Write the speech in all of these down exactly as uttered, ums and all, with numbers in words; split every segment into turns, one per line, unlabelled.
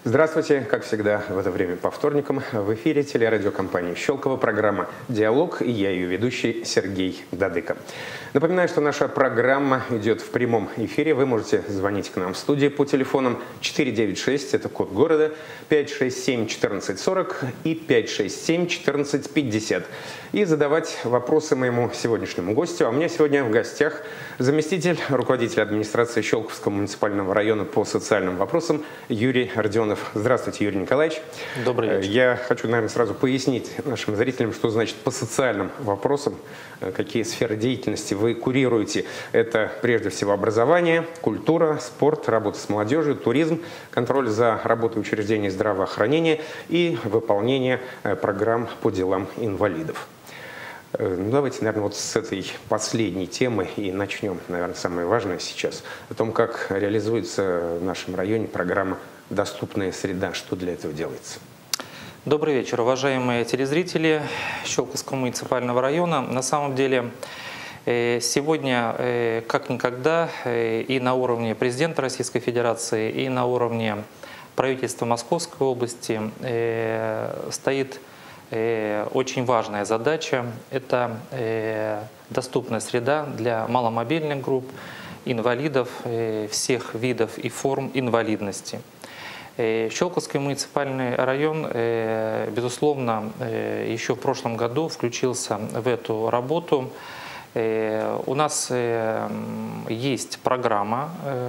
Здравствуйте, как всегда в это время по вторникам в эфире телерадиокомпании «Щелково» программа «Диалог» и я ее ведущий Сергей Дадыко. Напоминаю, что наша программа идет в прямом эфире. Вы можете звонить к нам в студии по телефонам четыре девять шесть, это код города, пять шесть семь четырнадцать сорок и пять шесть семь четырнадцать пятьдесят. И задавать вопросы моему сегодняшнему гостю. А у меня сегодня в гостях заместитель руководителя администрации Щелковского муниципального района по социальным вопросам Юрий Родионов. Здравствуйте, Юрий Николаевич.
Добрый вечер.
Я хочу, наверное, сразу пояснить нашим зрителям, что значит по социальным вопросам, какие сферы деятельности вы курируете. Это прежде всего образование, культура, спорт, работа с молодежью, туризм, контроль за работой учреждений здравоохранения и выполнение программ по делам инвалидов. Ну, давайте, наверное, вот с этой последней темы и начнем, наверное, самое важное сейчас, о том, как реализуется в нашем районе программа «Доступная среда». Что для этого делается?
Добрый вечер, уважаемые телезрители Щелковского муниципального района. На самом деле, сегодня, как никогда, и на уровне президента Российской Федерации, и на уровне правительства Московской области стоит очень важная задача – это доступная среда для маломобильных групп, инвалидов всех видов и форм инвалидности. Щелковский муниципальный район, безусловно, еще в прошлом году включился в эту работу. У нас есть программа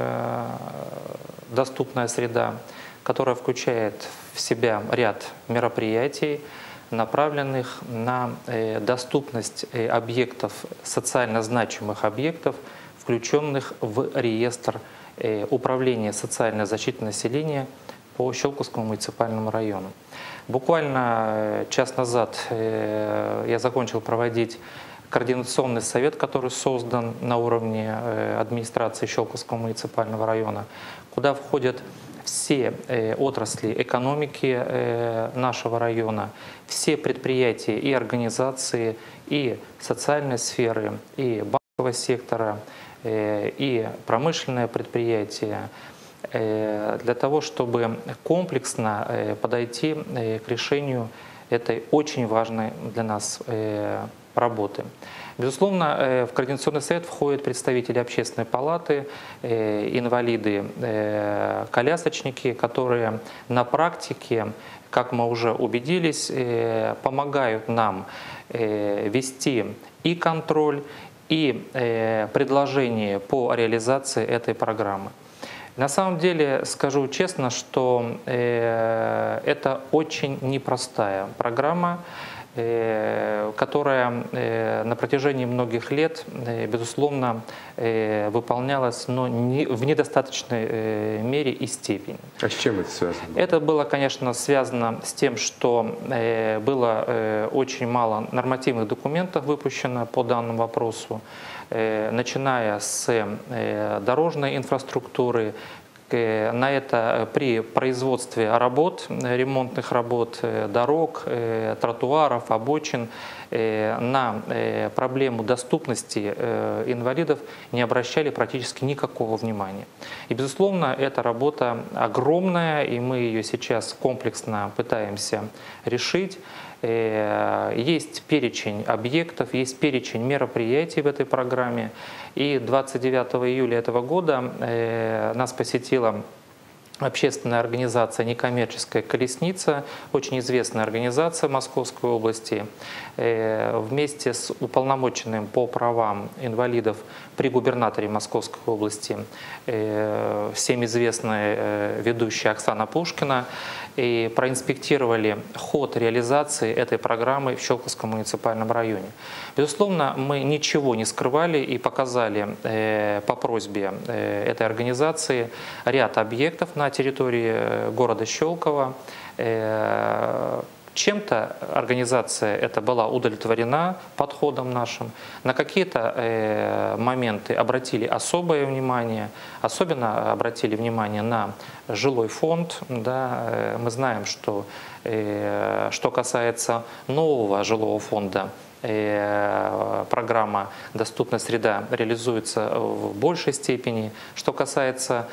«Доступная среда», которая включает в себя ряд мероприятий, направленных на доступность объектов, социально значимых объектов, включенных в реестр управления социальной защиты населения по Щелковскому муниципальному району. Буквально час назад я закончил проводить координационный совет, который создан на уровне администрации Щелковского муниципального района, куда входят все отрасли экономики нашего района, все предприятия и организации, и социальной сферы, и банкового сектора, и промышленное предприятие, для того, чтобы комплексно подойти к решению этой очень важной для нас работы. Безусловно, в Координационный совет входят представители общественной палаты, инвалиды, колясочники, которые на практике, как мы уже убедились, помогают нам вести и контроль, и предложение по реализации этой программы. На самом деле, скажу честно, что это очень непростая программа, которая на протяжении многих лет, безусловно, выполнялась, но не, в недостаточной мере и степени.
А с чем это связано?
Это было, конечно, связано с тем, что было очень мало нормативных документов выпущено по данному вопросу, начиная с дорожной инфраструктуры. На это при производстве работ, ремонтных работ, дорог, тротуаров, обочин, на проблему доступности инвалидов не обращали практически никакого внимания. И, безусловно, эта работа огромная, и мы ее сейчас комплексно пытаемся решить. Есть перечень объектов, есть перечень мероприятий в этой программе. И двадцать девятого июля этого года нас посетила общественная организация «Некоммерческая колесница», очень известная организация Московской области, вместе с уполномоченным по правам инвалидов при губернаторе Московской области, всем известная ведущая Оксана Пушкина, и проинспектировали ход реализации этой программы в Щелковском муниципальном районе. Безусловно, мы ничего не скрывали и показали э, по просьбе э, этой организации ряд объектов на территории города Щелково. Э, Чем-то организация эта была удовлетворена подходом нашим, на какие-то э, моменты обратили особое внимание, особенно обратили внимание на жилой фонд. Да, мы знаем, что э, что касается нового жилого фонда, программа «Доступная среда» реализуется в большей степени. Что касается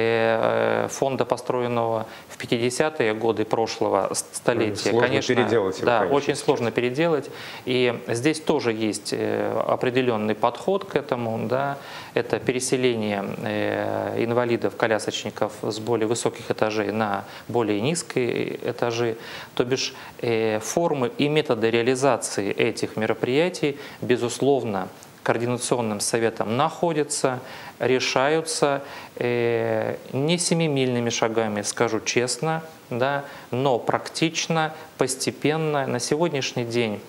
фонда, построенного в пятидесятые годы прошлого столетия,
сложно
конечно,
переделать его,
да,
конечно,
очень
сейчас.
сложно переделать. И здесь тоже есть определенный подход к этому. Да. Это переселение инвалидов, колясочников с более высоких этажей на более низкие этажи. То бишь формы и методы реализации этих мероприятий, безусловно, Координационным советом находятся, решаются э, не семимильными шагами, скажу честно, да, но практично, постепенно. На сегодняшний день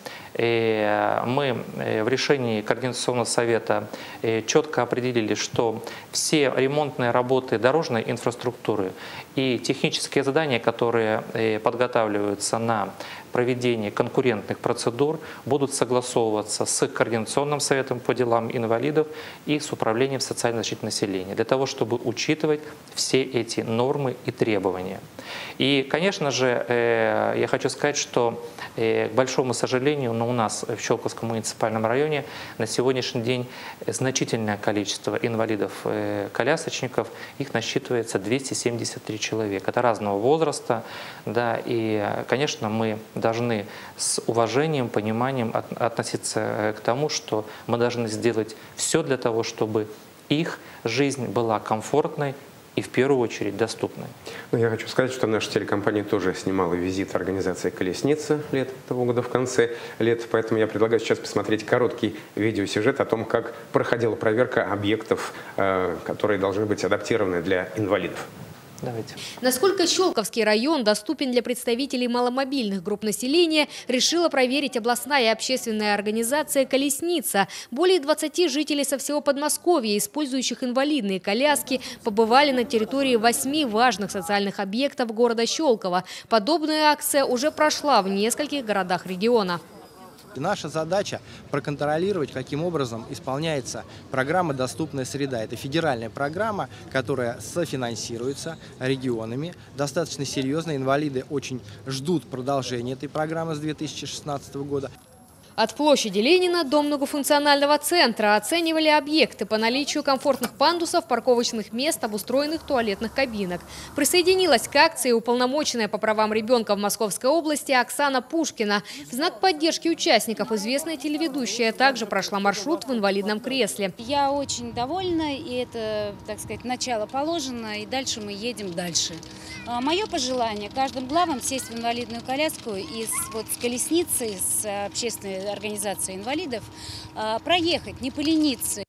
э, мы э, в решении Координационного совета э, четко определили, что все ремонтные работы дорожной инфраструктуры и технические задания, которые э, подготавливаются на проведение конкурентных процедур, будут согласовываться с Координационным советом по делам инвалидов и с Управлением социальной защиты населения, для того, чтобы учитывать все эти нормы и требования. И, конечно же, я хочу сказать, что, к большому сожалению, но у нас в Щелковском муниципальном районе на сегодняшний день значительное количество инвалидов-колясочников, их насчитывается двести семьдесят три человека. Это разного возраста, да, и, конечно, мы должны с уважением, пониманием относиться к тому, что мы должны сделать все для того, чтобы их жизнь была комфортной и в первую очередь доступной.
Ну, я хочу сказать, что наша телекомпания тоже снимала визит организации «Колесница» лет того года, в конце лет, поэтому я предлагаю сейчас посмотреть короткий видеосюжет о том, как проходила проверка объектов, которые должны быть адаптированы для инвалидов.
Давайте.
Насколько Щелковский район доступен для представителей маломобильных групп населения, решила проверить областная и общественная организация «Колесница». Более двадцати жителей со всего Подмосковья, использующих инвалидные коляски, побывали на территории восьми важных социальных объектов города Щелково. Подобная акция уже прошла в нескольких городах региона.
Наша задача проконтролировать, каким образом исполняется программа «Доступная среда». Это федеральная программа, которая софинансируется регионами. Достаточно серьезно. Инвалиды очень ждут продолжения этой программы с две тысячи шестнадцатого года.
От площади Ленина до многофункционального центра оценивали объекты по наличию комфортных пандусов, парковочных мест, обустроенных туалетных кабинок. Присоединилась к акции уполномоченная по правам ребенка в Московской области Оксана Пушкина. В знак поддержки участников известная телеведущая также прошла маршрут в инвалидном кресле.
Я очень довольна, и это, так сказать, начало положено, и дальше мы едем дальше. Мое пожелание каждым главам сесть в инвалидную коляску и с, вот, с колесницей, с общественной организацией инвалидов проехать, не полениться.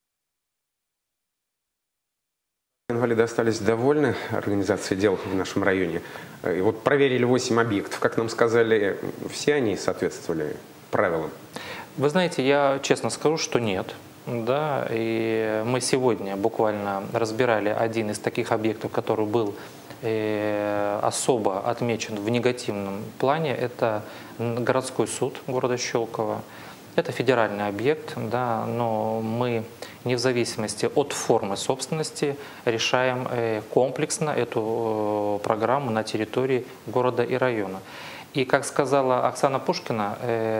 Инвалиды остались довольны организацией дел в нашем районе. И вот проверили восемь объектов. Как нам сказали, все они соответствовали правилам?
Вы знаете, я честно скажу, что нет. Да, и мы сегодня буквально разбирали один из таких объектов, который был особо отмечен в негативном плане. Это городской суд города Щелково. Это федеральный объект, да, но мы не в зависимости от формы собственности решаем комплексно эту программу на территории города и района. И, как сказала Оксана Пушкина,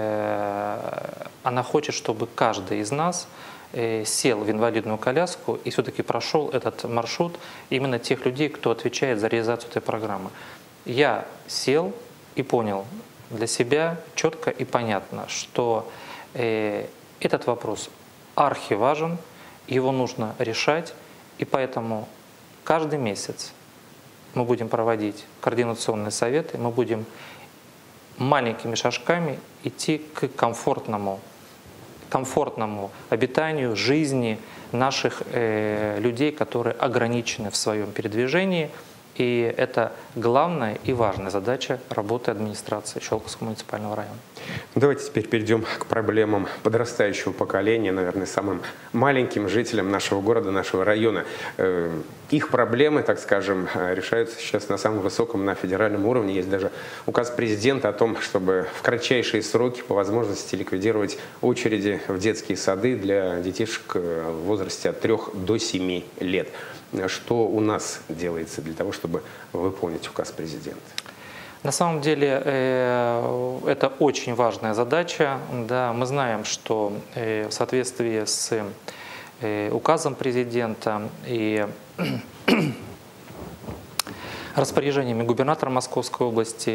она хочет, чтобы каждый из нас сел в инвалидную коляску и все-таки прошел этот маршрут именно тех людей, кто отвечает за реализацию этой программы. Я сел и понял для себя четко и понятно, что э, этот вопрос архиважен, его нужно решать, и поэтому каждый месяц мы будем проводить координационные советы, мы будем маленькими шажками идти к комфортному комфортному обитанию, жизни наших э, людей, которые ограничены в своем передвижении. И это главная и важная задача работы администрации Щелковского муниципального района.
Давайте теперь перейдем к проблемам подрастающего поколения, наверное, самым маленьким жителям нашего города, нашего района. Их проблемы, так скажем, решаются сейчас на самом высоком, на федеральном уровне. Есть даже указ президента о том, чтобы в кратчайшие сроки по возможности ликвидировать очереди в детские сады для детишек в возрасте от трёх до семи лет. Что у нас делается для того, чтобы выполнить указ президента?
На самом деле э, это очень важная задача. Да, мы знаем, что э, в соответствии с э, указом президента и распоряжениями губернатора Московской области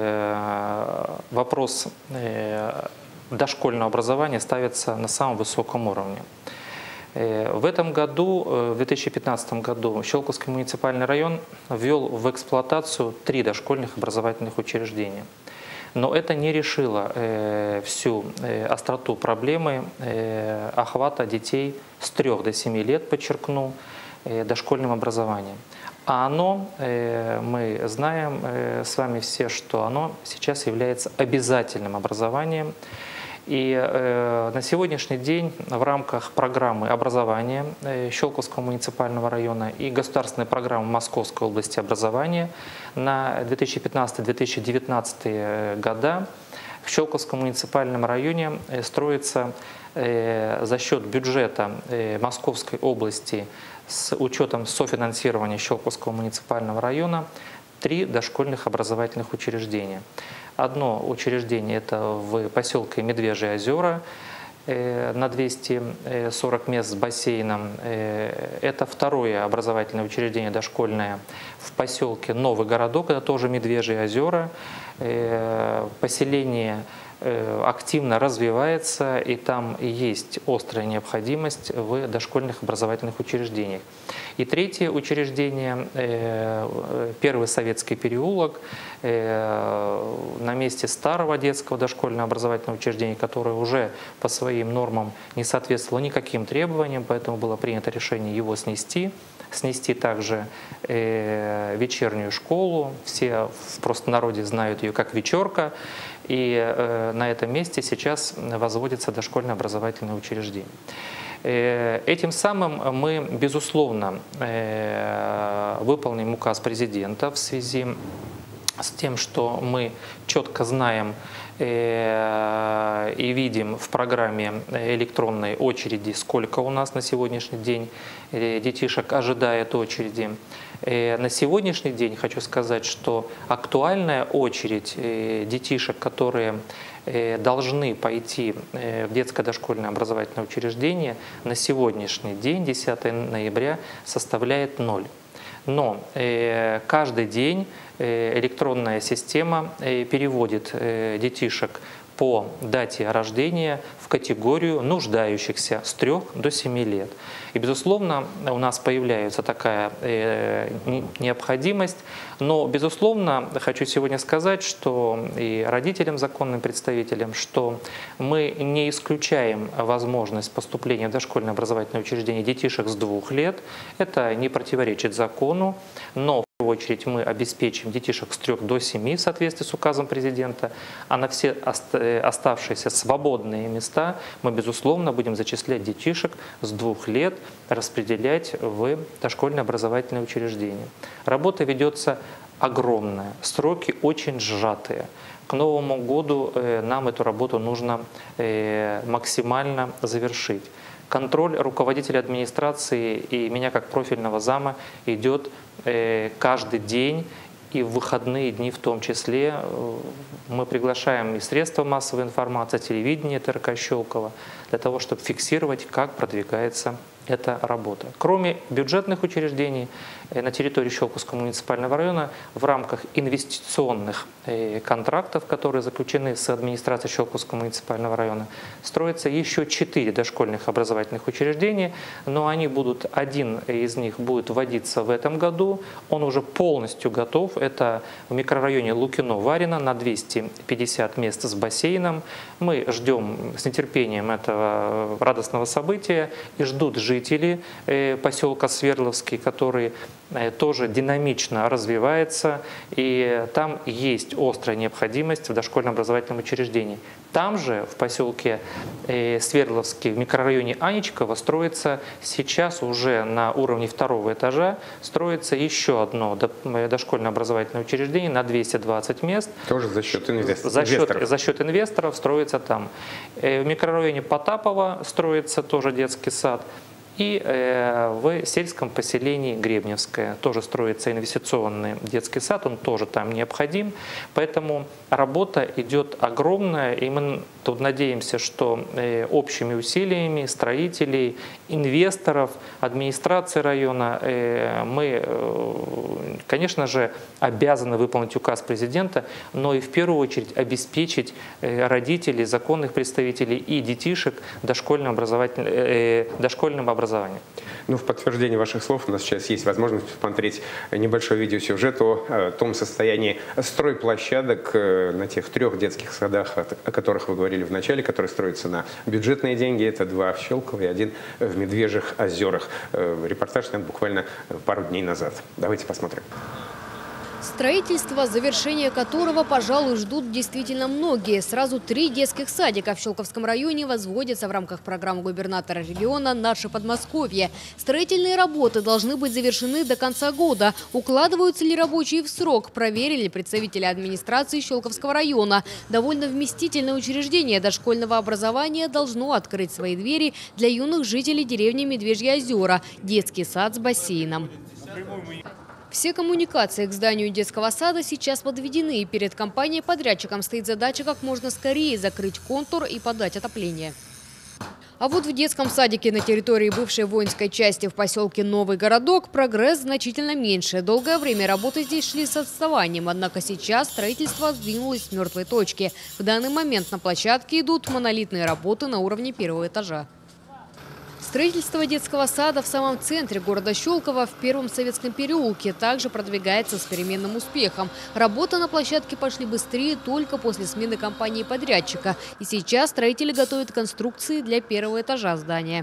э, вопрос э, дошкольного образования ставится на самом высоком уровне. Э, в этом году, э, в две тысячи пятнадцатом году, Щелковский муниципальный район ввел в эксплуатацию три дошкольных образовательных учреждения. Но это не решило э, всю э, остроту проблемы э, охвата детей с трёх до семи лет, подчеркну, э, дошкольным образованием. А оно, э, мы знаем э, с вами все, что оно сейчас является обязательным образованием. И э, на сегодняшний день в рамках программы образования э, Щелковского муниципального района и государственной программы Московской области образования на две тысячи пятнадцатый — две тысячи девятнадцатый года в Щелковском муниципальном районе э, строится э, за счет бюджета э, Московской области с учетом софинансирования Щелковского муниципального района три дошкольных образовательных учреждения. Одно учреждение – это в поселке Медвежьи озера э, на двести сорок мест с бассейном. Э, это второе образовательное учреждение дошкольное в поселке Новый Городок, это тоже Медвежьи озера. Э, поселение активно развивается, и там есть острая необходимость в дошкольных образовательных учреждениях. И третье учреждение, Первый Советский переулок, на месте старого детского дошкольного образовательного учреждения, которое уже по своим нормам не соответствовало никаким требованиям, поэтому было принято решение его снести. Снести также вечернюю школу, все в простонародье знают ее как «Вечерка», и э, на этом месте сейчас возводится дошкольное образовательное учреждение. Э, этим самым мы, безусловно, э, выполним указ президента в связи с тем, что мы четко знаем э, и видим в программе электронной очереди, сколько у нас на сегодняшний день э, детишек ожидает очереди. На сегодняшний день хочу сказать, что актуальная очередь детишек, которые должны пойти в детское дошкольное образовательное учреждение, на сегодняшний день, десятого ноября, составляет ноль. Но каждый день электронная система переводит детишек по дате рождения в категорию нуждающихся с трёх до семи лет. И, безусловно, у нас появляется такая э, необходимость, но, безусловно, хочу сегодня сказать, что и родителям, законным представителям, что мы не исключаем возможность поступления в дошкольное образовательное учреждение детишек с двух лет. Это не противоречит закону, но в первую очередь мы обеспечим детишек с трёх до семи в соответствии с указом президента, а на все оставшиеся свободные места мы, безусловно, будем зачислять детишек с двух лет, распределять в дошкольное образовательное учреждение. Работа ведется огромная, сроки очень сжатые. К Новому году нам эту работу нужно максимально завершить. Контроль руководителя администрации и меня как профильного зама идет каждый день, и в выходные дни в том числе. Мы приглашаем и средства массовой информации, телевидение ТРК Щелково, для того, чтобы фиксировать, как продвигается эта работа. Кроме бюджетных учреждений, на территории Щелковского муниципального района в рамках инвестиционных контрактов, которые заключены с администрацией Щелковского муниципального района, строится еще четыре дошкольных образовательных учреждения, но они будут, один из них будет вводиться в этом году, он уже полностью готов. Это в микрорайоне Лукино-Варино на двести пятьдесят мест с бассейном. Мы ждем с нетерпением этого радостного события и ждут жители поселка Свердловский, который тоже динамично развивается, и там есть острая необходимость в дошкольном образовательном учреждении. Там же, в поселке Свердловский, в микрорайоне Аничково, строится сейчас уже на уровне второго этажа, строится еще одно дошкольное образовательное учреждение на двести двадцать мест.
Тоже за счет инвесторов.
За счет, за счет инвесторов строится там. В микрорайоне Потапова строится тоже детский сад. И в сельском поселении Гребневское тоже строится инвестиционный детский сад, он тоже там необходим. Поэтому работа идет огромная, и мы тут надеемся, что общими усилиями строителей, инвесторов, администрации района мы, конечно же, обязаны выполнить указ президента, но и в первую очередь обеспечить родителей, законных представителей и детишек дошкольным, дошкольным образованием.
Ну, в подтверждение ваших слов у нас сейчас есть возможность посмотреть небольшой видеосюжет о том состоянии стройплощадок на тех трех детских садах, о которых вы говорили в начале, которые строятся на бюджетные деньги. Это два в Щелково и один в Медвежьих озерах. Репортаж снят буквально пару дней назад. Давайте посмотрим.
Строительство, завершение которого, пожалуй, ждут действительно многие. Сразу три детских садика в Щелковском районе возводятся в рамках программы губернатора региона «Наше Подмосковье». Строительные работы должны быть завершены до конца года. Укладываются ли рабочие в срок, проверили представители администрации Щелковского района. Довольно вместительное учреждение дошкольного образования должно открыть свои двери для юных жителей деревни Медвежьи озера – детский сад с бассейном. Все коммуникации к зданию детского сада сейчас подведены, и перед компанией-подрядчиком стоит задача как можно скорее закрыть контур и подать отопление. А вот в детском садике на территории бывшей воинской части в поселке Новый Городок прогресс значительно меньше. Долгое время работы здесь шли с отставанием, однако сейчас строительство сдвинулось с мертвой точки. В данный момент на площадке идут монолитные работы на уровне первого этажа. Строительство детского сада в самом центре города Щелково в Первом Советском переулке также продвигается с переменным успехом. Работы на площадке пошли быстрее только после смены компании-подрядчика. И сейчас строители готовят конструкции для первого этажа здания.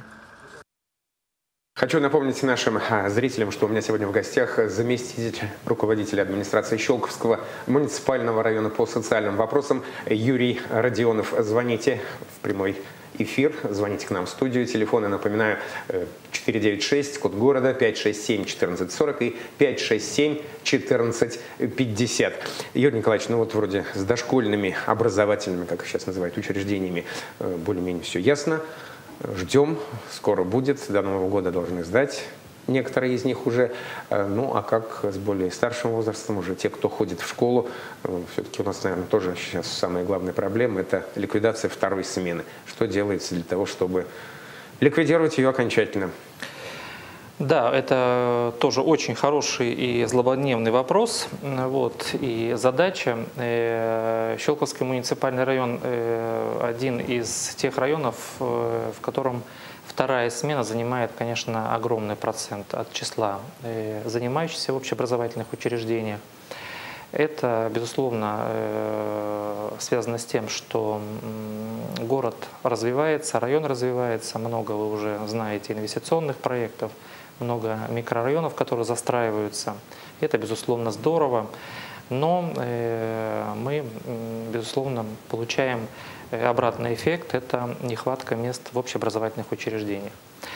Хочу напомнить нашим зрителям, что у меня сегодня в гостях заместитель руководителя администрации Щелковского муниципального района по социальным вопросам Юрий Родионов. Звоните в прямой эфир, звоните к нам в студию. Телефоны, напоминаю, четыре девять шесть, код города, пять шесть семь четырнадцать сорок и пять шесть семь четырнадцать пятьдесят. Юрий Николаевич, ну вот вроде с дошкольными образовательными, как их сейчас называют, учреждениями более-менее все ясно. Ждем, скоро будет, до Нового года должны сдать некоторые из них уже. Ну, а как с более старшим возрастом, уже те, кто ходит в школу, все-таки у нас, наверное, тоже сейчас самая главная проблема – это ликвидация второй смены. Что делается для того, чтобы ликвидировать ее окончательно?
Да, это тоже очень хороший и злободневный вопрос. Вот, и задача. Щелковский муниципальный район – один из тех районов, в котором вторая смена занимает, конечно, огромный процент от числа занимающихся в общеобразовательных учреждениях. Это, безусловно, связано с тем, что город развивается, район развивается, много, вы уже знаете, инвестиционных проектов, много микрорайонов, которые застраиваются. Это, безусловно, здорово, но мы, безусловно, получаем обратный эффект – это нехватка мест в общеобразовательных учреждениях.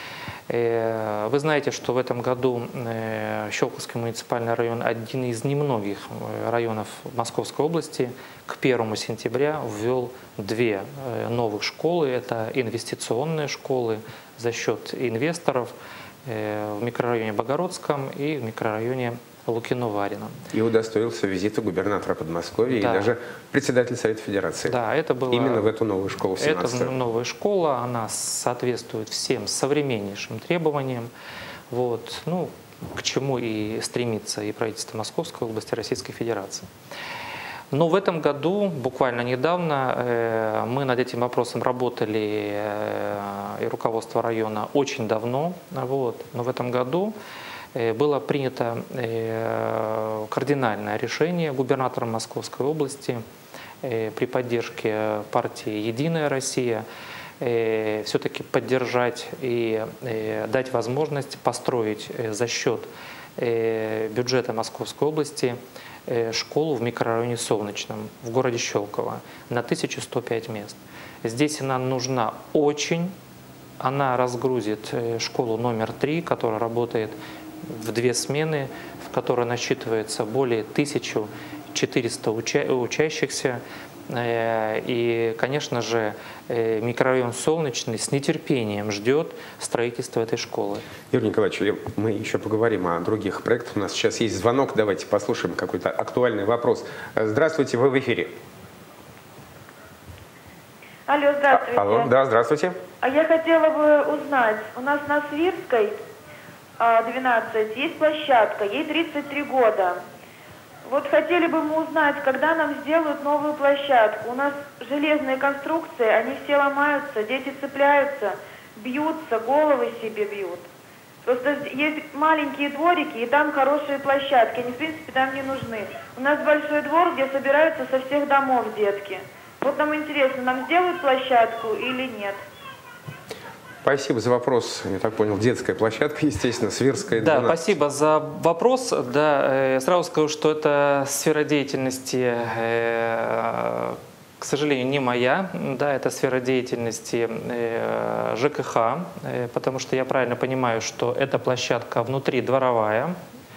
Вы знаете, что в этом году Щелковский муниципальный район – один из немногих районов Московской области к первому сентября ввел две новых школы. Это инвестиционные школы за счет инвесторов в микрорайоне Богородском и в микрорайоне Лукино-Варино.
И удостоился визита губернатора Подмосковья, да, и даже председатель Совета Федерации.
Да, это было
именно в эту новую школу.
Это новая школа, она соответствует всем современнейшим требованиям. Вот, ну, к чему и стремится и правительство Московской области, Российской Федерации. Но в этом году, буквально недавно, мы над этим вопросом работали, и руководство района, очень давно. Вот, но в этом году было принято кардинальное решение губернатором Московской области при поддержке партии «Единая Россия» все-таки поддержать и дать возможность построить за счет бюджета Московской области школу в микрорайоне Солнечном в городе Щелково на тысячу сто пять мест. Здесь она нужна очень. Она разгрузит школу номер три, которая работает в две смены, в которой насчитывается более тысячи четырёхсот уча учащихся. И, конечно же, микрорайон Солнечный с нетерпением ждет строительства этой школы.
Юрий Николаевич, мы еще поговорим о других проектах. У нас сейчас есть звонок. Давайте послушаем какой-то актуальный вопрос. Здравствуйте, вы в эфире.
Алло, здравствуйте.
А, алло, да, здравствуйте.
А я хотела бы узнать, у нас на Свирской двенадцать есть площадка, ей тридцать три года. Вот хотели бы мы узнать, когда нам сделают новую площадку. У нас железные конструкции, они все ломаются, дети цепляются, бьются, головы себе бьют. Просто есть маленькие дворики, и там хорошие площадки, они в принципе там не нужны. У нас большой двор, где собираются со всех домов детки. Вот нам интересно, нам сделают площадку или нет?
Спасибо за вопрос. Я так понял, детская площадка, естественно, Свирская двенадцать.
Да, спасибо за вопрос. Да, сразу скажу, что это сфера деятельности, к сожалению, не моя. Да, это сфера деятельности ЖКХ, потому что я правильно понимаю, что эта площадка внутридворовая.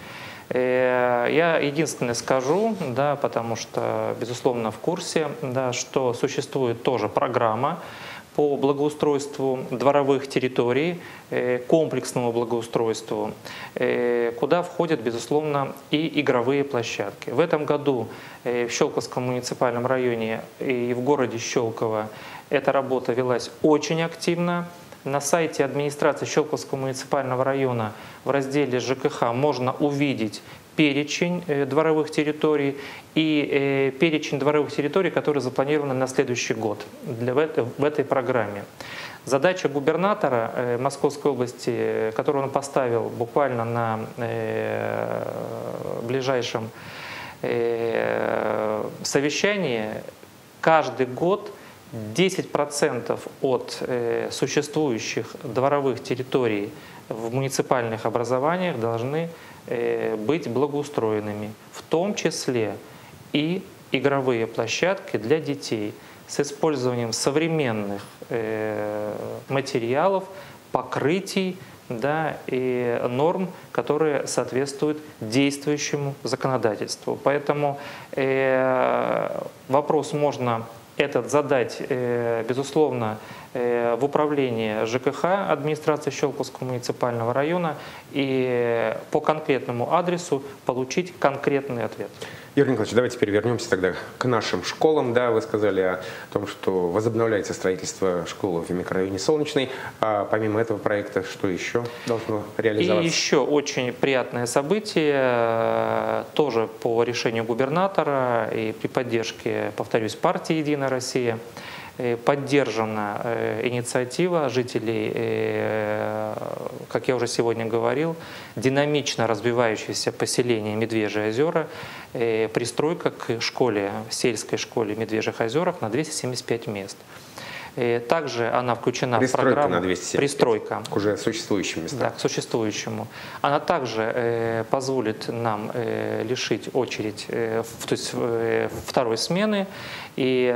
Я единственное скажу, да, потому что, безусловно, в курсе, да, что существует тоже программа по благоустройству дворовых территорий, комплексному благоустройству, куда входят, безусловно, и игровые площадки. В этом году в Щелковском муниципальном районе и в городе Щелково эта работа велась очень активно. На сайте администрации Щелковского муниципального района в разделе ЖКХ можно увидеть перечень дворовых территорий и перечень дворовых территорий, которые запланированы на следующий год для, в этой программе. Задача губернатора Московской области, которую он поставил буквально на ближайшем совещании, каждый год десять процентов от существующих дворовых территорий в муниципальных образованиях должны быть благоустроенными, в том числе и игровые площадки для детей с использованием современных материалов, покрытий, да, и норм, которые соответствуют действующему законодательству. Поэтому э, вопрос можно этот задать, безусловно, в управлении ЖКХ администрации Щелковского муниципального района и по конкретному адресу получить конкретный ответ.
Юрий Николаевич, давайте теперь вернемся тогда к нашим школам. Да, вы сказали о том, что возобновляется строительство школы в микрорайоне Солнечный. А помимо этого проекта, что еще должно реализоваться?
И еще очень приятное событие, тоже по решению губернатора и при поддержке, повторюсь, партии «Единая Россия», поддержана инициатива жителей, как я уже сегодня говорил, динамично развивающееся поселение Медвежьи озера, пристройка к школе, сельской школе Медвежьих озерах на двести семьдесят пять мест. Также она включена
пристройка
в программу
на двести семьдесят пять,
пристройка
к уже существующим местам.
Да, к существующему. Она также э, позволит нам э, лишить очередь, э, в, то есть э, второй смены и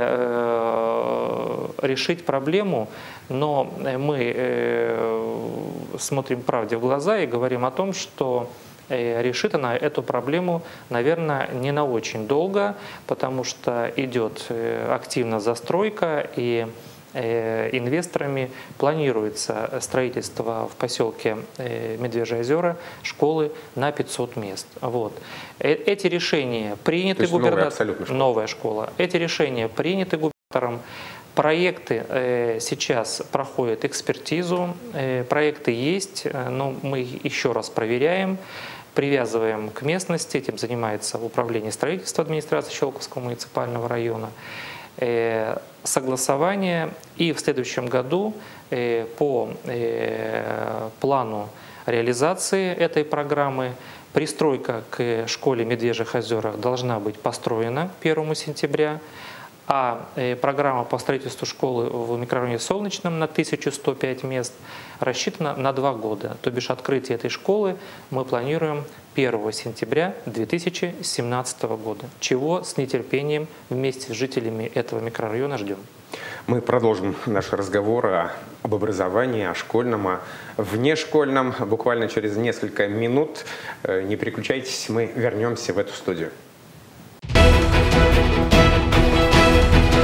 э, решить проблему, но мы э, смотрим правде в глаза и говорим о том, что решит она эту проблему, наверное, не на очень долго, потому что идет активно застройка и инвесторами планируется строительство в поселке Медвежьи озера школы на пятьсот мест. Вот. Эти решения приняты губернатором.
Новая,
новая школа. Эти решения приняты губернатором. Проекты э, сейчас проходят экспертизу. Э, проекты есть, но мы их еще раз проверяем, привязываем к местности. Этим занимается управление строительства администрации Щелковского муниципального района. Э, согласование. И в следующем году э, по э, плану реализации этой программы пристройка к школе Медвежьих озерах должна быть построена к первому сентября. А программа по строительству школы в микрорайоне Солнечном на тысячу сто пять мест рассчитана на два года. То бишь открытие этой школы мы планируем первого сентября две тысячи семнадцатого года, чего с нетерпением вместе с жителями этого микрорайона ждем.
Мы продолжим наш разговор о, об образовании, о школьном, о внешкольном буквально через несколько минут. Не переключайтесь, мы вернемся в эту студию.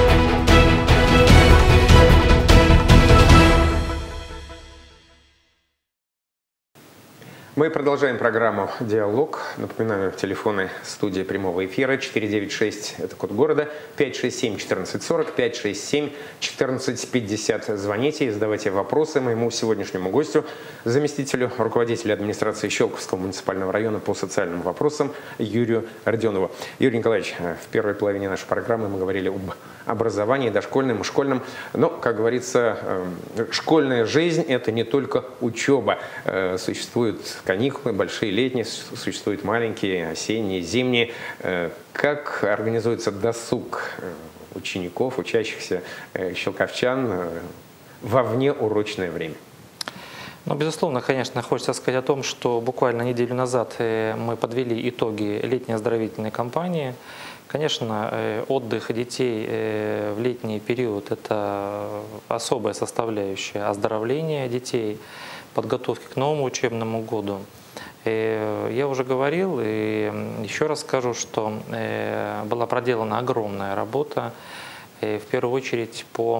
Мы продолжаем программу «Диалог». Напоминаю, телефоны студии прямого эфира четыре девять шесть, это код города, пять шесть семь четырнадцать сорок, пять шесть семь четырнадцать пятьдесят. Звоните и задавайте вопросы моему сегодняшнему гостю, заместителю руководителя администрации Щелковского муниципального района по социальным вопросам Юрию Родионову. Юрий Николаевич, в первой половине нашей программы мы говорили об образовании, дошкольном, школьном. Но, как говорится, школьная жизнь – это не только учеба. Существуют каникулы, большие летние, существуют маленькие, осенние, зимние. Как организуется досуг учеников, учащихся щелковчан во внеурочное время?
Ну, безусловно, конечно, хочется сказать о том, что буквально неделю назад мы подвели итоги летней оздоровительной кампании. Конечно, отдых детей в летний период – это особая составляющая оздоровления детей, подготовки к новому учебному году. Я уже говорил и еще раз скажу, что была проделана огромная работа, в первую очередь по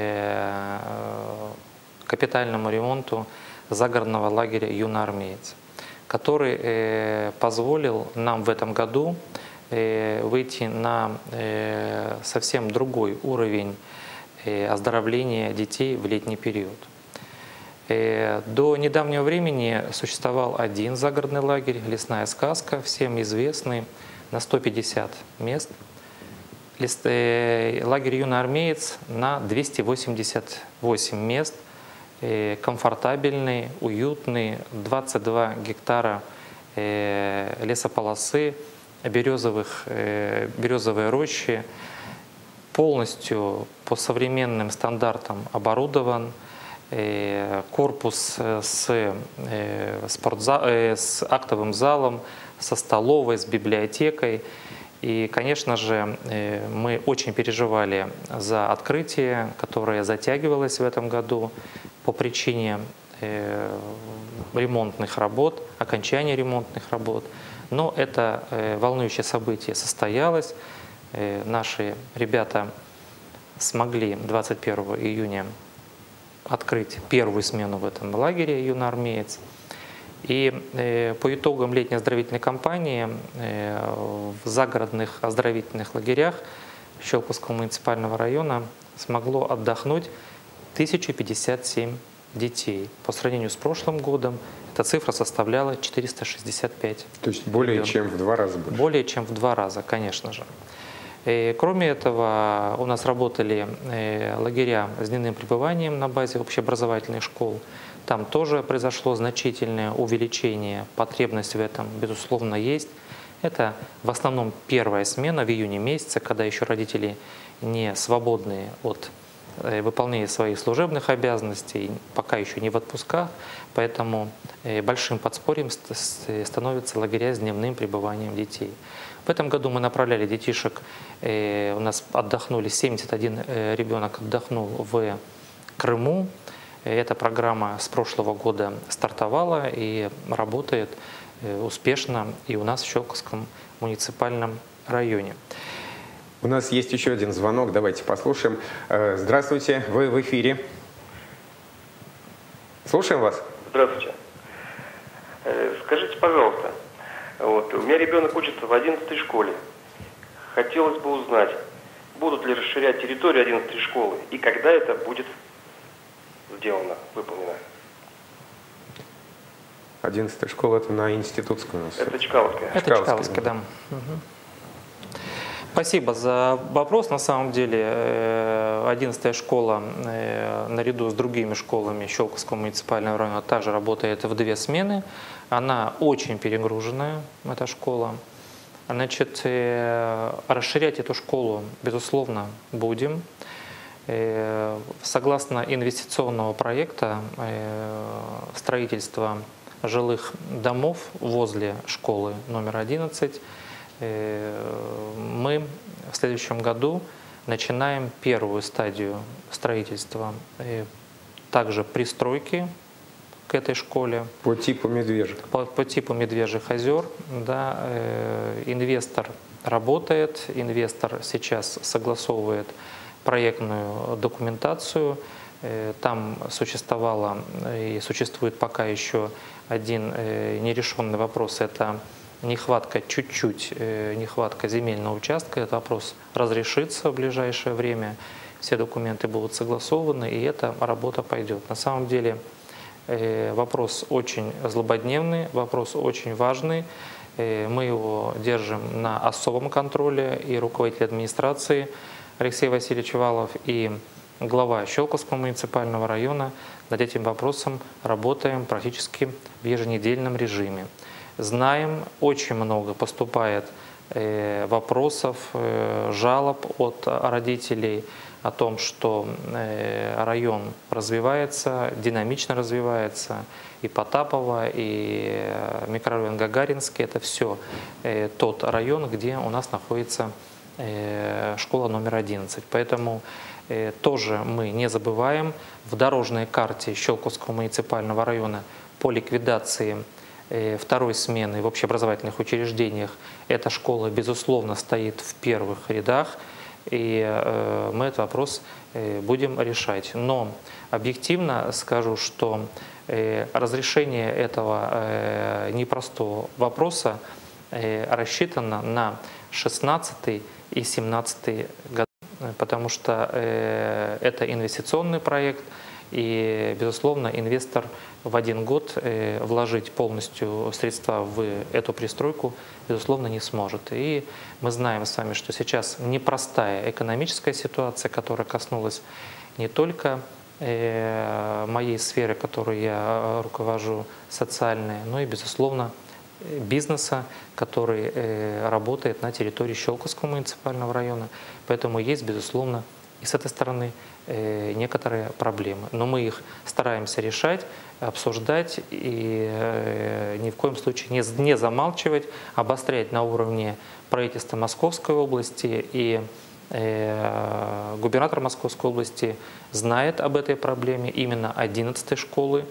капитальному ремонту загородного лагеря «Юноармеец», который позволил нам в этом году выйти на совсем другой уровень оздоровления детей в летний период. До недавнего времени существовал один загородный лагерь «Лесная сказка», всем известный, на сто пятьдесят мест. Лагерь «Юноармеец» на двести восемьдесят восемь мест, комфортабельный, уютный, двадцать два гектара лесополосы, березовых, березовые рощи, полностью по современным стандартам оборудован, корпус с, спортзал, с актовым залом, со столовой, с библиотекой. И, конечно же, мы очень переживали за открытие, которое затягивалось в этом году по причине ремонтных работ, окончания ремонтных работ. Но это волнующее событие состоялось. Наши ребята смогли двадцать первого июня открыть первую смену в этом лагере «Юноармеец». И по итогам летней оздоровительной кампании в загородных оздоровительных лагерях Щелковского муниципального района смогло отдохнуть тысяча пятьдесят семь детей. По сравнению с прошлым годом эта цифра составляла четыреста шестьдесят пять.
То есть более
ребенков.
чем в два раза больше? Более
чем в два раза, конечно же. И, кроме этого, у нас работали лагеря с дневным пребыванием на базе общеобразовательных школ. Там тоже произошло значительное увеличение, потребность в этом, безусловно, есть. Это в основном первая смена в июне месяце, когда еще родители не свободные от выполнения своих служебных обязанностей, пока еще не в отпусках, поэтому большим подспорьем становятся лагеря с дневным пребыванием детей. В этом году мы направляли детишек, у нас отдохнули, семьдесят один ребенок отдохнул в Крыму. Эта программа с прошлого года стартовала и работает успешно и у нас в Щелковском муниципальном районе.
У нас есть еще один звонок, давайте послушаем. Здравствуйте, вы в эфире. Слушаем вас.
Здравствуйте. Скажите, пожалуйста, вот, у меня ребенок учится в одиннадцатой школе. Хотелось бы узнать, будут ли расширять территорию одиннадцатой школы и когда это будет сделано, выполнено.
одиннадцатая школа — это на Институтскую у нас.
Это Чкаловская.
Это Чкаловская, да. Угу. Спасибо за вопрос. На самом деле одиннадцатая школа наряду с другими школами Щелковского муниципального района также работает в две смены. Она очень перегруженная, эта школа. Значит, расширять эту школу, безусловно, будем. Согласно инвестиционного проекта строительства жилых домов возле школы номер одиннадцать, мы в следующем году начинаем первую стадию строительства, также пристройки к этой школе.
По типу медвежьих?
По, по типу медвежьих озер. Да, э, инвестор работает, инвестор сейчас согласовывает проектную документацию. Там существовало и существует пока еще один нерешенный вопрос. Это нехватка, чуть-чуть нехватка земельного участка. Этот вопрос разрешится в ближайшее время. Все документы будут согласованы, и эта работа пойдет. На самом деле вопрос очень злободневный, вопрос очень важный. Мы его держим на особом контроле, и руководитель администрации Алексей Васильевич Валов, и глава Щелковского муниципального района над этим вопросом работаем практически в еженедельном режиме. Знаем, очень много поступает вопросов, жалоб от родителей о том, что район развивается, динамично развивается, и Потапова, и микрорайон Гагаринский. Это все тот район, где у нас находится школа номер одиннадцать. Поэтому тоже мы не забываем в дорожной карте Щелковского муниципального района по ликвидации второй смены в общеобразовательных учреждениях эта школа, безусловно, стоит в первых рядах, и мы этот вопрос будем решать. Но объективно скажу, что разрешение этого непростого вопроса рассчитано на шестнадцатый и семнадцатый годы, потому что это инвестиционный проект, и, безусловно, инвестор в один год вложить полностью средства в эту пристройку, безусловно, не сможет. И мы знаем с вами, что сейчас непростая экономическая ситуация, которая коснулась не только моей сферы, которую я руковожу, социальной, но и, безусловно, бизнеса, который работает на территории Щелковского муниципального района. Поэтому есть, безусловно, и с этой стороны некоторые проблемы. Но мы их стараемся решать, обсуждать и ни в коем случае не, не замалчивать, обострять на уровне правительства Московской области. И э, губернатор Московской области знает об этой проблеме именно одиннадцатой школы.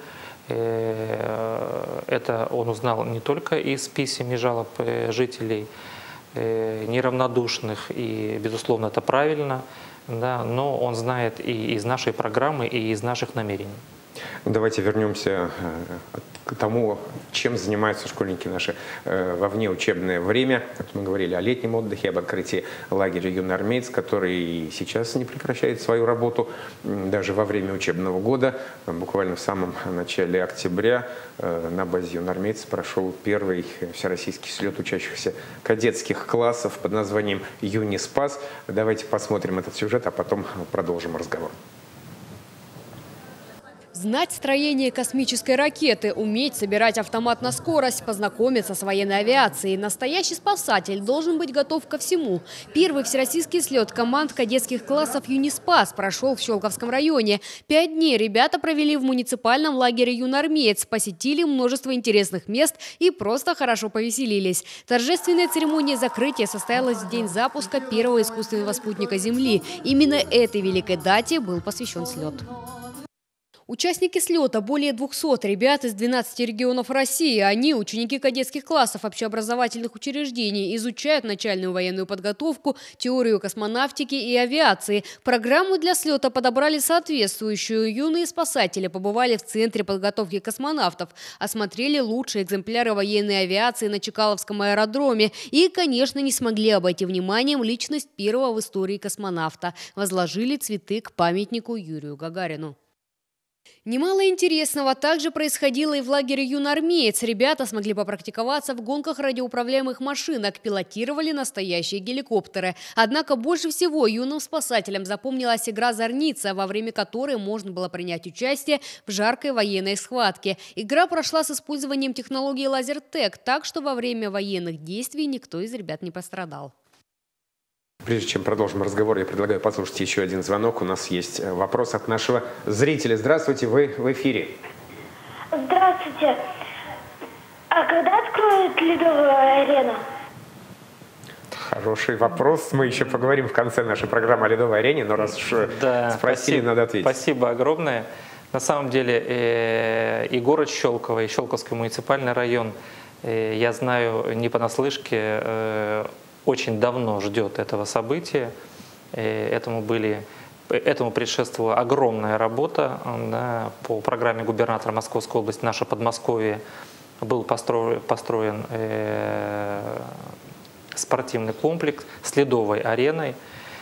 Э, это он узнал не только из писем и жалоб жителей, э, неравнодушных, и, безусловно, это правильно. Да, но он знает и из нашей программы, и из наших намерений.
Давайте вернемся к тому, чем занимаются школьники наши во внеучебное время. Как мы говорили о летнем отдыхе, об открытии лагеря «Юный армеец», который сейчас не прекращает свою работу даже во время учебного года. Буквально в самом начале октября на базе «Юный армеец» прошел первый всероссийский слет учащихся кадетских классов под названием «Юниспас». Давайте посмотрим этот сюжет, а потом продолжим разговор.
Знать строение космической ракеты, уметь собирать автомат на скорость, познакомиться с военной авиацией. Настоящий спасатель должен быть готов ко всему. Первый всероссийский слет команд кадетских классов «Юниспас» прошел в Щелковском районе. Пять дней ребята провели в муниципальном лагере «Юный армеец», посетили множество интересных мест и просто хорошо повеселились. Торжественная церемония закрытия состоялась в день запуска первого искусственного спутника Земли. Именно этой великой дате был посвящен слет. Участники слета более двухсот ребят из двенадцати регионов России. Они, ученики кадетских классов общеобразовательных учреждений, изучают начальную военную подготовку, теорию космонавтики и авиации. Программу для слета подобрали соответствующую. Юные спасатели побывали в Центре подготовки космонавтов, осмотрели лучшие экземпляры военной авиации на Чкаловском аэродроме и, конечно, не смогли обойти вниманием личность первого в истории космонавта. Возложили цветы к памятнику Юрию Гагарину. Немало интересного также происходило и в лагере «Юный армеец». Ребята смогли попрактиковаться в гонках радиоуправляемых машинок, пилотировали настоящие геликоптеры. Однако больше всего юным спасателям запомнилась игра «Зорница», во время которой можно было принять участие в жаркой военной схватке. Игра прошла с использованием технологии лазертэг, так что во время военных действий никто из ребят не пострадал.
Прежде чем продолжим разговор, я предлагаю послушать еще один звонок. У нас есть вопрос от нашего зрителя. Здравствуйте, вы в эфире.
Здравствуйте. А когда откроют ледовую арену?
Хороший вопрос. Мы еще поговорим в конце нашей программы о ледовой арене, но раз уж да, спросили,
спасибо,
надо ответить.
Спасибо огромное. На самом деле э, и город Щелково, и Щелковский муниципальный район, э, я знаю не понаслышке, э, очень давно ждет этого события. Этому были этому предшествовала огромная работа. Да, по программе губернатора Московской области «Наше Подмосковье» был построен, построен э, спортивный комплекс с ледовой ареной.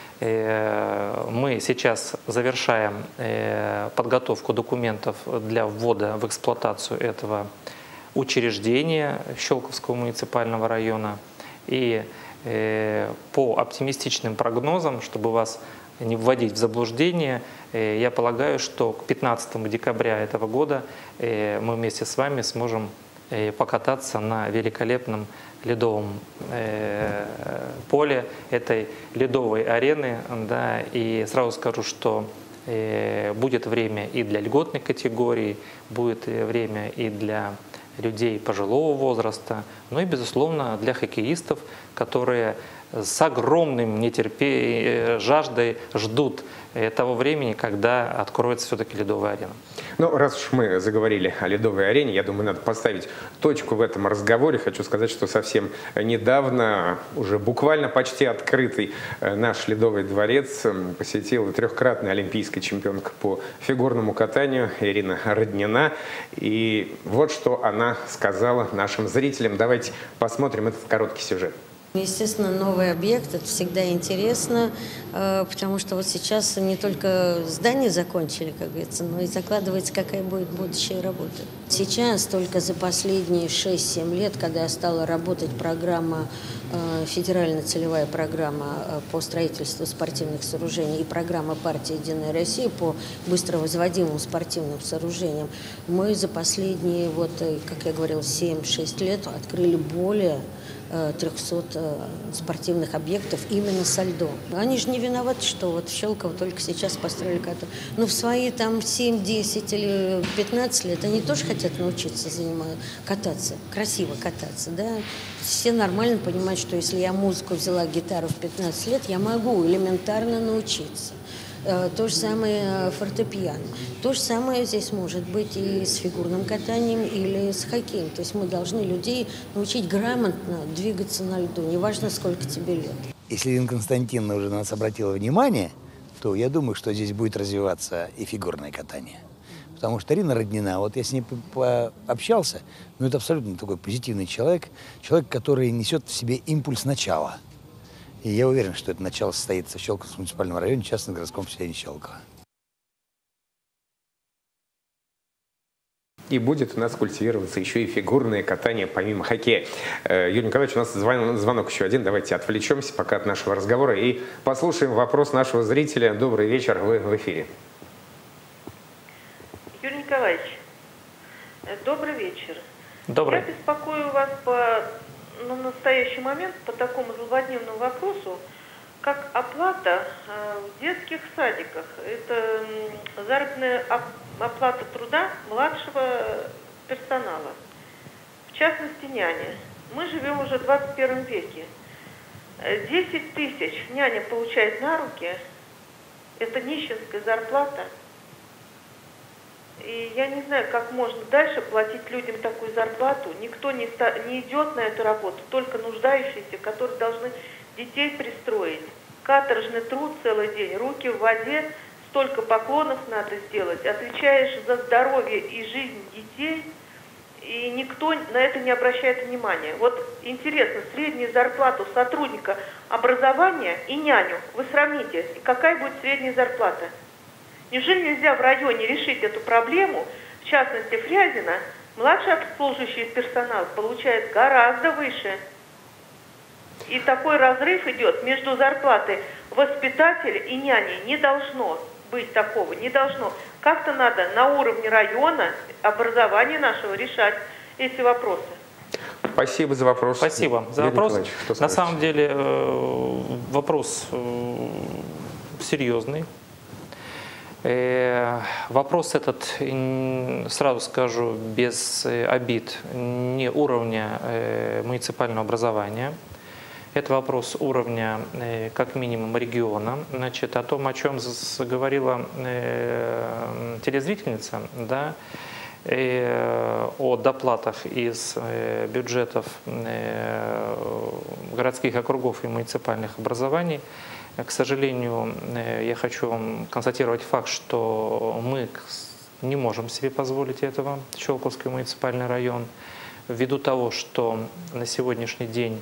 Мы сейчас завершаем подготовку документов для ввода в эксплуатацию этого учреждения Щелковского муниципального района. И по оптимистичным прогнозам, чтобы вас не вводить в заблуждение, я полагаю, что к пятнадцатому декабря этого года мы вместе с вами сможем покататься на великолепном ледовом э, поле этой ледовой арены. Да, и сразу скажу, что э, будет время и для льготной категории, будет время и для людей пожилого возраста, но и, безусловно, для хоккеистов, которые с огромным нетерпением, жаждой ждут того времени, когда откроется все-таки ледовая арена.
Ну, раз уж мы заговорили о ледовой арене, я думаю, надо поставить точку в этом разговоре. Хочу сказать, что совсем недавно, уже буквально почти открытый наш Ледовый дворец посетила трехкратная олимпийская чемпионка по фигурному катанию Ирина Роднина. И вот что она сказала нашим зрителям. Давайте посмотрим этот короткий сюжет.
Естественно, новый объект – это всегда интересно, потому что вот сейчас не только здание закончили, как говорится, но и закладывается, какая будет будущая работа. Сейчас только за последние шесть-семь лет, когда стала работать программа, федеральная целевая программа по строительству спортивных сооружений и программа партии «Единая Россия» по быстро возводимым спортивным сооружениям, мы за последние, вот, как я говорила, семь-шесть лет открыли более трехсот спортивных объектов именно со льдом. Они же не виноваты, что вот в Щелково только сейчас построили каток. Но в свои там семь-десять или пятнадцать лет они тоже хотят научиться заниматься, кататься, красиво кататься, да. Все нормально понимают, что если я музыку взяла, гитару в пятнадцать лет, я могу элементарно научиться. То же самое фортепиано. То же самое здесь может быть и с фигурным катанием или с хоккеем. То есть мы должны людей научить грамотно двигаться на льду, неважно, сколько тебе лет.
Если Ирина Константиновна уже на нас обратила внимание, то я думаю, что здесь будет развиваться и фигурное катание. Потому что Ирина Роднина, вот я с ней пообщался, но это абсолютно такой позитивный человек, человек, который несет в себе импульс начала. И я уверен, что это начало состоится в Щелковском муниципальном районе, частном городском поселении Щелково.
И будет у нас культивироваться еще и фигурное катание помимо хоккея. Юрий Николаевич, у нас звонок, звонок еще один. Давайте отвлечемся пока от нашего разговора и послушаем вопрос нашего зрителя. Добрый вечер, вы в эфире.
Юрий Николаевич, добрый вечер.
Добрый.
Я беспокою вас по... на настоящий момент по такому злободневному вопросу, как оплата в детских садиках. Это заработная оплата труда младшего персонала, в частности няни. Мы живем уже в двадцать первом веке. десять тысяч няня получает на руки, это нищенская зарплата. И я не знаю, как можно дальше платить людям такую зарплату. Никто не, не идет на эту работу, только нуждающиеся, которые должны детей пристроить. Каторжный труд целый день, руки в воде, столько поклонов надо сделать. Отвечаешь за здоровье и жизнь детей, и никто на это не обращает внимания. Вот интересно, средняя зарплата у сотрудника образования и няню вы сравните, какая будет средняя зарплата? Неужели нельзя в районе решить эту проблему? В частности, Фрязино, младший обслуживающий персонал получает гораздо выше. И такой разрыв идет между зарплатой воспитателя и няни. Не должно быть такого, не должно. Как-то надо на уровне района, образования нашего решать эти вопросы.
Спасибо за вопрос.
Спасибо за
Юрий
вопрос. На
скажете?
самом деле вопрос серьезный. Вопрос этот, сразу скажу, без обид, не уровня муниципального образования. Это вопрос уровня, как минимум, региона. Значит, о том, о чем говорила телезрительница, да, о доплатах из бюджетов городских округов и муниципальных образований. К сожалению, я хочу вам констатировать факт, что мы не можем себе позволить этого, Щелковский муниципальный район, ввиду того, что на сегодняшний день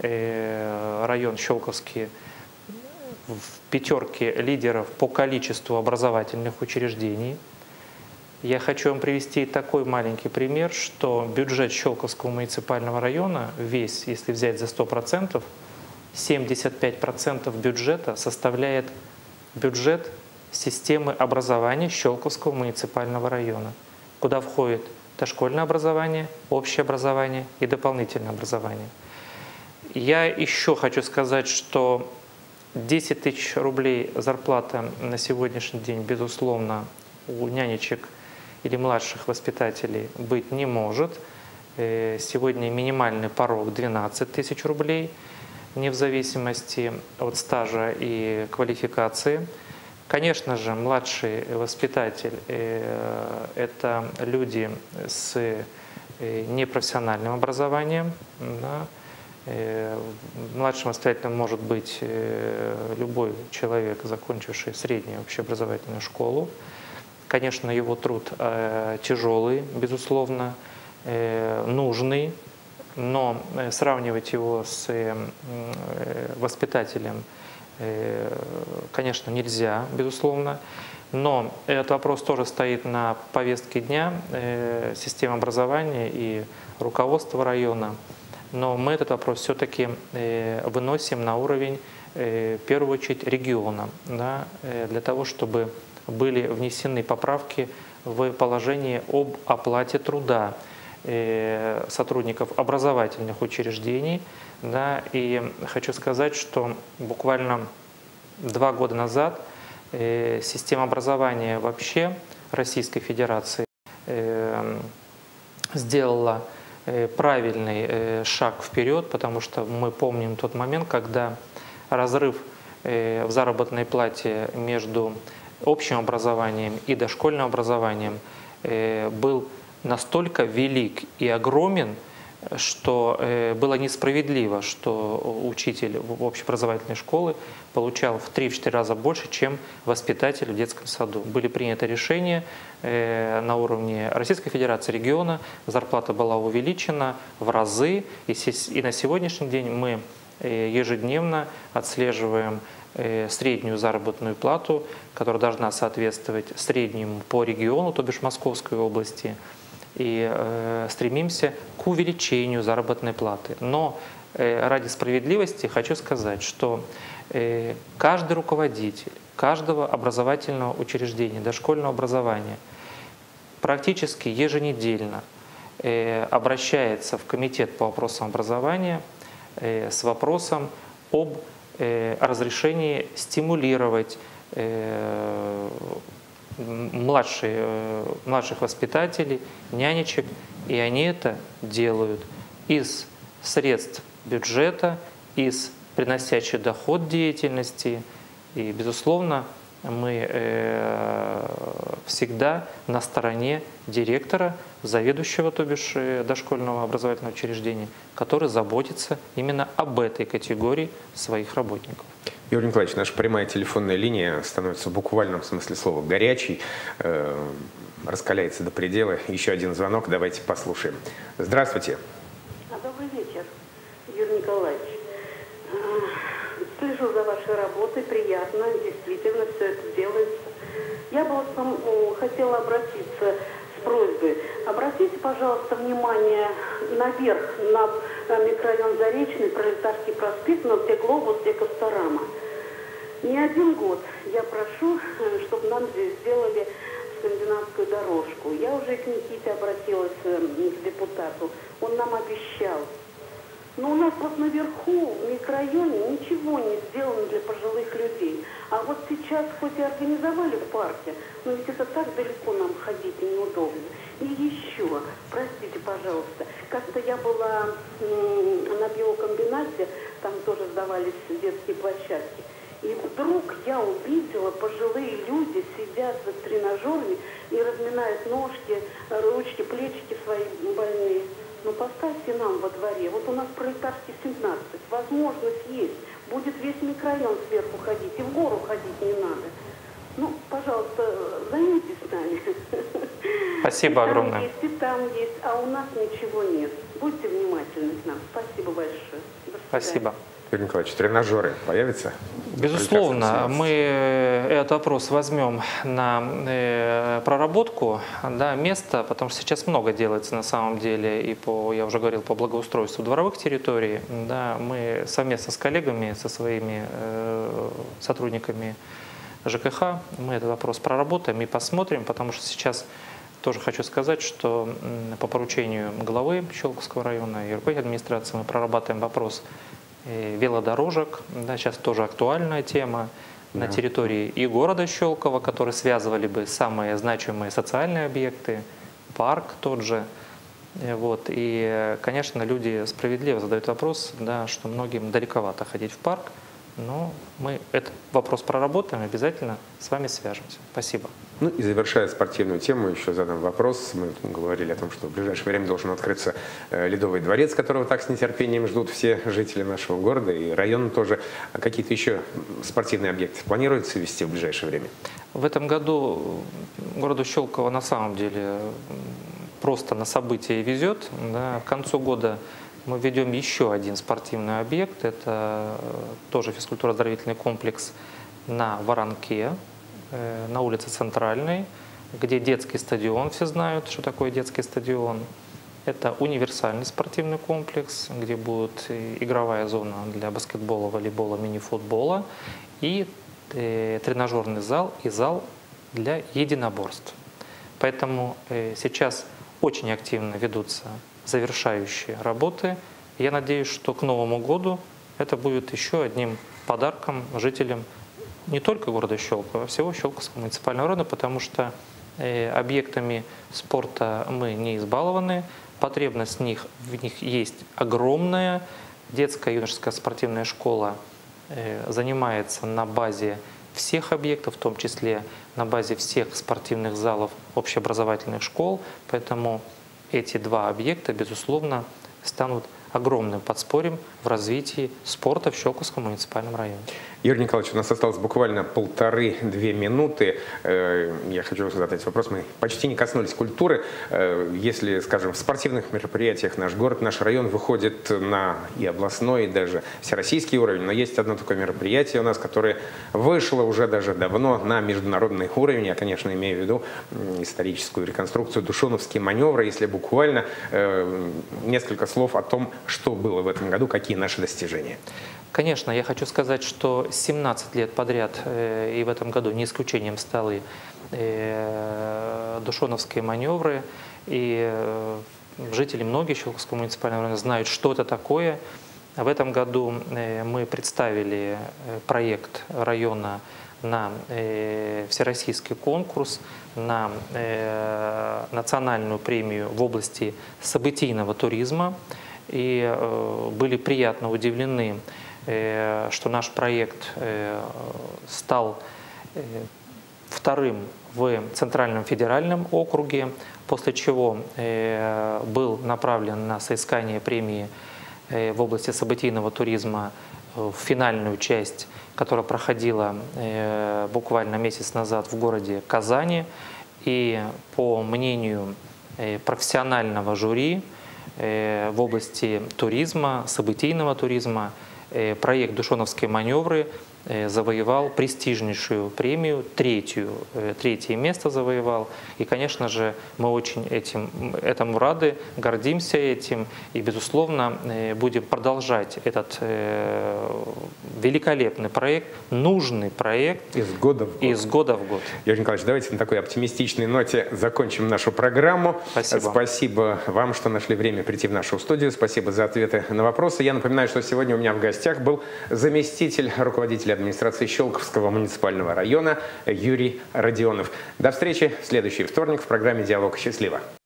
район Щелковский в пятерке лидеров по количеству образовательных учреждений. Я хочу вам привести такой маленький пример, что бюджет Щелковского муниципального района, весь, если взять за сто процентов, семьдесят пять процентов бюджета составляет бюджет системы образования Щелковского муниципального района, куда входит дошкольное образование, общее образование и дополнительное образование. Я еще хочу сказать, что десять тысяч рублей зарплата на сегодняшний день, безусловно, у нянечек или младших воспитателей быть не может. Сегодня минимальный порог двенадцать тысяч рублей, не в зависимости от стажа и квалификации. Конечно же, младший воспитатель – это люди с непрофессиональным образованием. Да. Младшим воспитателем может быть любой человек, закончивший среднюю общеобразовательную школу. Конечно, его труд тяжелый, безусловно, нужный, но сравнивать его с воспитателем, конечно, нельзя, безусловно. Но этот вопрос тоже стоит на повестке дня системы образования и руководства района. Но мы этот вопрос все-таки выносим на уровень, в первую очередь, региона, да, для того, чтобы были внесены поправки в положение об оплате труда сотрудников образовательных учреждений. Да, и хочу сказать, что буквально два года назад система образования вообще Российской Федерации сделала правильный шаг вперед, потому что мы помним тот момент, когда разрыв в заработной плате между общим образованием и дошкольным образованием был настолько велик и огромен, что было несправедливо, что учитель в общеобразовательной школе получал в три-четыре раза больше, чем воспитатель в детском саду. Были приняты решения на уровне Российской Федерации, региона, зарплата была увеличена в разы, и на сегодняшний день мы ежедневно отслеживаем среднюю заработную плату, которая должна соответствовать среднему по региону, то бишь Московской области, и э, стремимся к увеличению заработной платы. Но э, ради справедливости хочу сказать, что э, каждый руководитель каждого образовательного учреждения, дошкольного образования практически еженедельно э, обращается в комитет по вопросам образования э, с вопросом об э, разрешении стимулировать э, Младшие, младших воспитателей, нянечек, и они это делают из средств бюджета, из приносящей доход деятельности. И, безусловно, мы э, всегда на стороне директора, заведующего, то бишь, дошкольного образовательного учреждения, который заботится именно об этой категории своих работников.
Юрий Николаевич, наша прямая телефонная линия становится в буквальном смысле слова горячей, э, раскаляется до предела. Еще один звонок, давайте послушаем. Здравствуйте.
Добрый вечер, Юрий Николаевич. Слежу за вашей работой, приятно, действительно все это делается. Я бы вот хотела обратиться с просьбой. Обратите, пожалуйста, внимание наверх, на микрорайон Заречный, Пролетарский проспект, но где Глобус, где Косторама. Не один год я прошу, чтобы нам здесь сделали скандинавскую дорожку. Я уже к Никите обратилась, к депутату. Он нам обещал. Но у нас вот наверху, в микрорайоне, ничего не сделано для пожилых людей. А вот сейчас хоть и организовали в парке, но ведь это так далеко нам ходить и неудобно. И еще, простите, пожалуйста, как-то я была на биокомбинате, там тоже сдавались детские площадки. И вдруг я увидела, пожилые люди сидят за тренажерами и разминают ножки, ручки, плечики свои больные. Ну поставьте нам во дворе, вот у нас Пролетарский семнадцать, возможность есть, будет весь микрорайон сверху ходить, и в гору ходить не надо. Ну, пожалуйста, займитесь с нами.
Спасибо огромное.
И там есть, и там есть, а у нас ничего нет. Будьте внимательны к нам. Спасибо большое.
Спасибо.
Юрий Николаевич, тренажеры появятся?
Безусловно, мы этот вопрос возьмем на проработку, да, места, потому что сейчас много делается на самом деле, и по, я уже говорил, по благоустройству дворовых территорий. Да, мы совместно с коллегами, со своими э, сотрудниками ЖКХ, мы этот вопрос проработаем и посмотрим, потому что сейчас тоже хочу сказать, что по поручению главы Щелковского района и руководителя администрации мы прорабатываем вопрос велодорожек, да, сейчас тоже актуальная тема, да, на территории и города Щелково, которые связывали бы самые значимые социальные объекты, парк тот же. Вот. И, конечно, люди справедливо задают вопрос, да, что многим далековато ходить в парк, но мы этот вопрос проработаем, обязательно с вами свяжемся. Спасибо.
Ну и завершая спортивную тему, еще задам вопрос. Мы говорили о том, что в ближайшее время должен открыться Ледовый дворец, которого так с нетерпением ждут все жители нашего города и района тоже. А какие-то еще спортивные объекты планируется ввести в ближайшее время?
В этом году городу Щелково на самом деле просто на события везет. Да. К концу года мы введем еще один спортивный объект. Это тоже физкультурно-оздоровительный комплекс на Воронке, на улице Центральной, где детский стадион, все знают, что такое детский стадион. Это универсальный спортивный комплекс, где будет игровая зона для баскетбола, волейбола, мини-футбола и тренажерный зал и зал для единоборств. Поэтому сейчас очень активно ведутся завершающие работы. Я надеюсь, что к Новому году это будет еще одним подарком жителям не только города Щелково, а всего Щелковского муниципального района, потому что э, объектами спорта мы не избалованы, потребность в них, в них есть огромная. Детская юношеская спортивная школа э, занимается на базе всех объектов, в том числе на базе всех спортивных залов общеобразовательных школ, поэтому эти два объекта, безусловно, станут огромным подспорьем в развитии спорта в Щелковском муниципальном районе.
Юрий Николаевич, у нас осталось буквально полторы-две минуты. Я хочу задать вопрос. Мы почти не коснулись культуры. Если, скажем, в спортивных мероприятиях наш город, наш район выходит на и областной, и даже всероссийский уровень, но есть одно такое мероприятие у нас, которое вышло уже даже давно на международный уровень. Я, конечно, имею в виду историческую реконструкцию Душоновские маневры. Если буквально несколько слов о том, что было в этом году, какие наши достижения.
Конечно, я хочу сказать, что семнадцать лет подряд, э, и в этом году не исключением стали э, Душоновские маневры, и э, жители многих Щелковского муниципального района знают, что это такое. В этом году э, мы представили проект района на э, всероссийский конкурс, на э, национальную премию в области событийного туризма, и э, были приятно удивлены, что наш проект стал вторым в Центральном федеральном округе, после чего был направлен на соискание премии в области событийного туризма в финальную часть, которая проходила буквально месяц назад в городе Казани. И по мнению профессионального жюри в области туризма, событийного туризма, проект «Душоновские маневры» завоевал престижнейшую премию, третью, третье место завоевал. И, конечно же, мы очень этим, этому рады, гордимся этим и, безусловно, будем продолжать этот великолепный проект, нужный проект
из года в год.
Из года в год.
Юрий Николаевич, давайте на такой оптимистичной ноте закончим нашу программу.
Спасибо.
Спасибо вам, что нашли время прийти в нашу студию. Спасибо за ответы на вопросы. Я напоминаю, что сегодня у меня в гостях был заместитель руководителя администрации Щелковского муниципального района Юрий Родионов. До встречи в следующий вторник в программе «Диалог». Счастливо!